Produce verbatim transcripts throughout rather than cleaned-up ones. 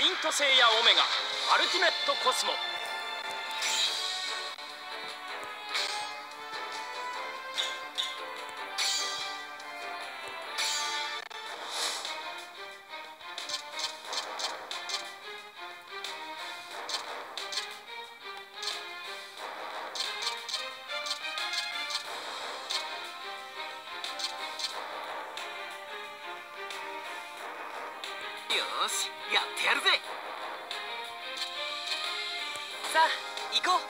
イントセイヤオメガアルティメットコスモ。 よーし、やってやるぜ。 さあ行こう。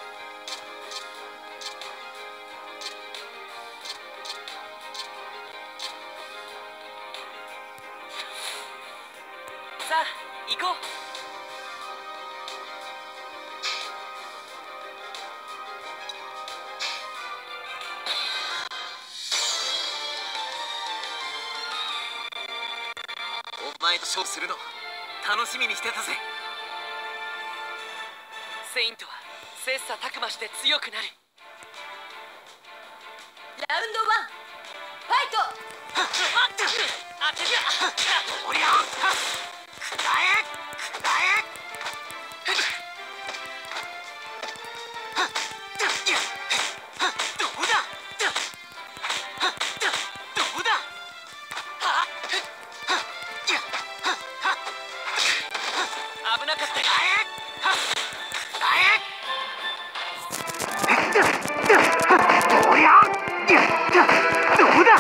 さあ行こう。 お前と勝負するの楽しみにしてたぜ。 セイントは切磋琢磨して強くなる。 ラウンドワンファイト。 当てる。 おりゃくらえくらえ。どうだどうだ。 危なかった。 おりゃどうだ。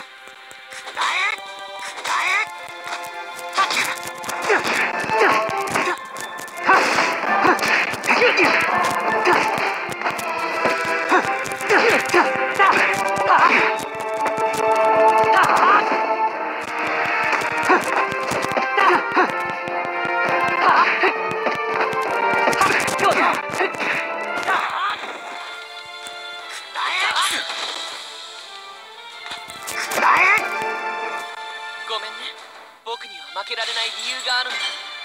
ごめんね。僕には負けられない理由があるんだ。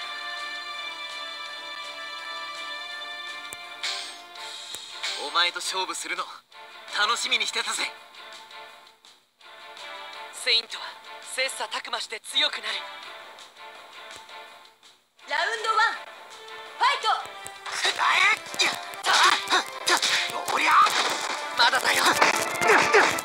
お前と勝負するの楽しみにしてたぜ。 セイントは切磋琢磨して強くなる。 ラウンドワンファイト。 くらえ。おりゃまだだよ。